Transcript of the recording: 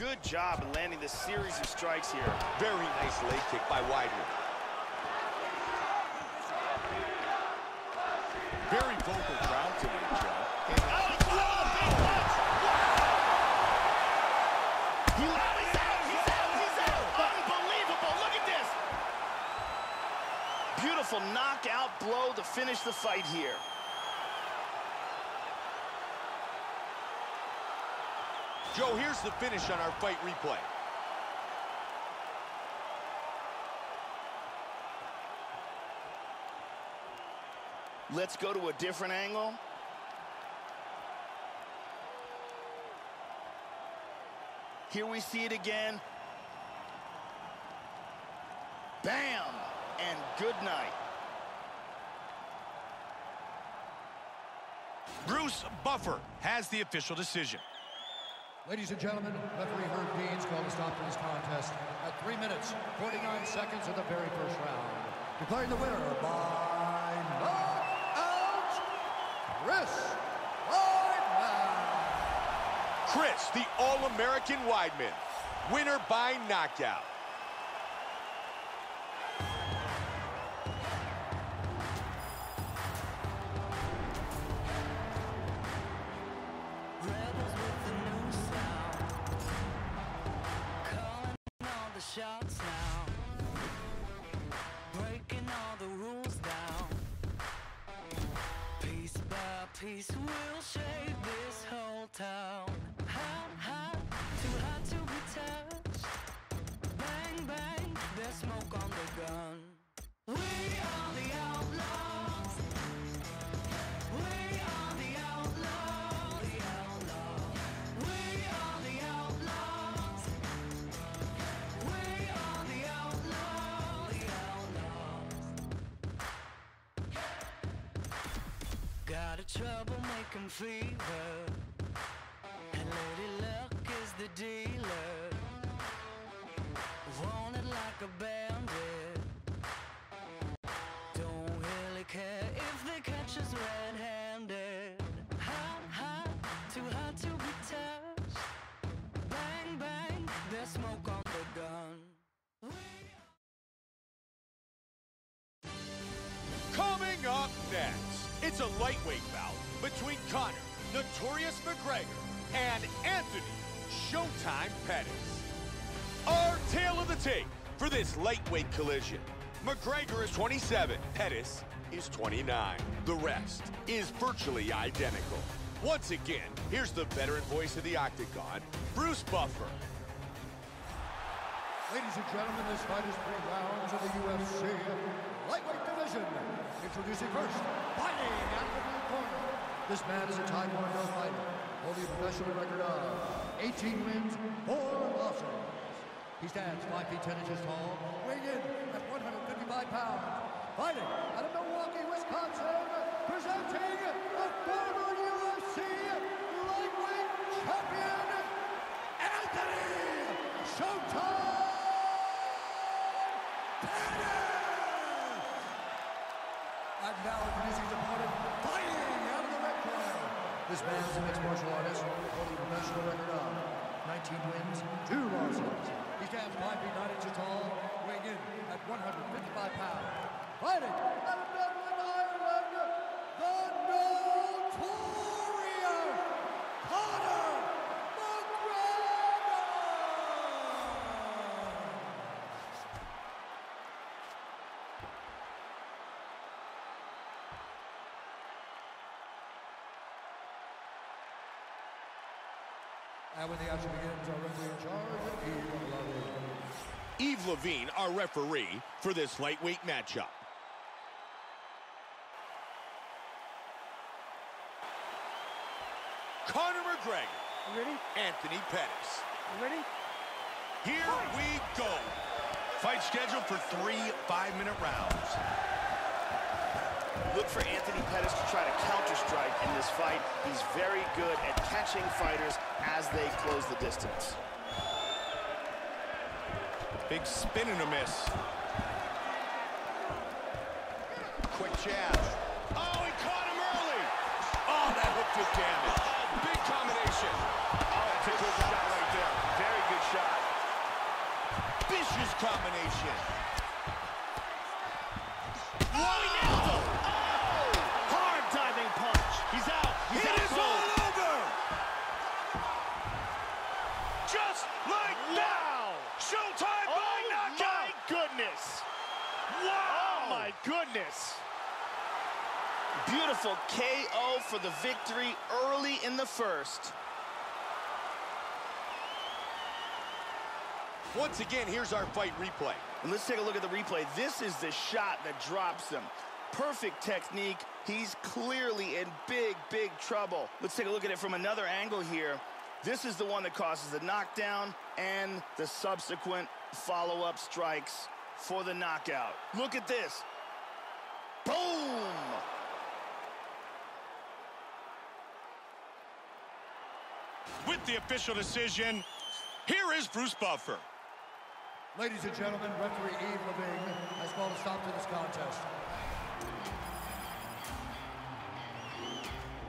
Good job in landing the series of strikes here. Very nice leg kick by Weidman. Very vocal crowd tonight, Joe. Oh, he caught a big punch! Wow! He's out! Unbelievable! Look at this! Beautiful knockout blow to finish the fight here. Joe, here's the finish on our fight replay. Let's go to a different angle. Here we see it again. Bam! And good night. Bruce Buffer has the official decision. Ladies and gentlemen, referee Herb Dean's called a stop to this contest at 3 minutes, 49 seconds of the very first round. Declaring the winner by knockout, Chris Weidman. Chris, the All-American Weidman, winner by knockout. Shots now, breaking all the rules down. Piece by piece, we'll shake this whole town. Hot, too hot to be touched. Bang, bang, there's smoke on the gun. We are the outlaws. We are the outlaws. The outlaws. We are the outlaws. We are the outlaws. The outlaws. Got a troublemaking fever, and Lady Luck is the dealer. Wanted like a bandit. Don't really care if they catch us red-handed. Hot, too hot to be touched. Bang, bang, there's smoke on the gun. Coming up next, it's a lightweight bout between Conor Notorious McGregor and Anthony Showtime Pettis. Our tale of the tape for this lightweight collision. McGregor is 27, Pettis is 29. The rest is virtually identical. Once again, here's the veteran voice of the Octagon, Bruce Buffer. Ladies and gentlemen, this fight is 3 rounds of the UFC lightweight division. Introducing first, fighting out of the blue corner. This man is a Taekwondo fighter, holding a professional record of 18 wins, 4 losses. He stands 5 feet 10 inches tall, weighing in at 155 pounds. Fighting out of Milwaukee, Wisconsin, presenting the former UFC lightweight champion, Anthony Showtime Pettis! And now introducing his opponent, fighting out of the red corner. This man is a mixed martial artist, holding a professional record of 19 wins, 2 losses. He stands 5 feet 9 inches tall, weighing in at 155 pounds. Fighting out of Dublin, Ireland, the notorious Conor McGregor! And when the action begins, our referee in charge, Eve Levine. Eve Levine, our referee for this lightweight matchup. Conor McGregor. You ready? Anthony Pettis. You ready? Here we go. Fight scheduled for 3 5-minute rounds. Look for Anthony Pettis to try to counter-strike in this fight. He's very good at catching fighters as they close the distance. Big spin and a miss. Quick jab. Oh, he caught him early. Oh, that hook did damage. Oh, big combination. Oh, that's a good shot right there. Very good combination. Oh, he nailed him! Oh! Hard diving punch. He's out. He's out It is all over! Just like that! Showtime by knockout! My goodness! Wow! Oh, my goodness! Beautiful KO for the victory early in the first. Once again, here's our fight replay. And let's take a look at the replay. This is the shot that drops him. Perfect technique. He's clearly in big, big trouble. Let's take a look at it from another angle here. This is the one that causes the knockdown and the subsequent follow-up strikes for the knockout. Look at this. Boom! With the official decision, here is Bruce Buffer. Ladies and gentlemen, referee Yves Lavigne has called a stop to this contest.